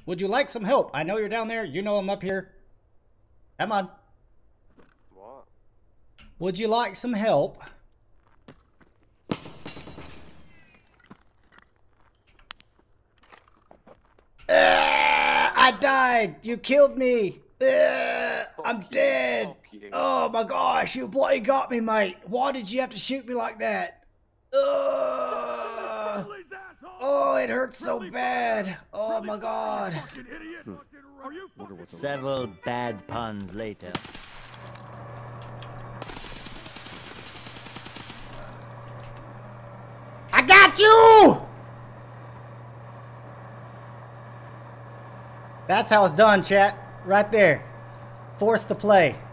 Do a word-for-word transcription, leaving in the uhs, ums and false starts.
Would you like some help? I know you're down there. You know I'm up here. Come on. What? Would you like some help? Uh, I died. You killed me. Uh, I'm you, dead. you. Oh my gosh, you bloody got me, mate. Why did you have to shoot me like that? Uh, oh, it hurts so bad. Oh my god. Several bad puns later. I got you! That's how it's done, chat. Right there. Force the play.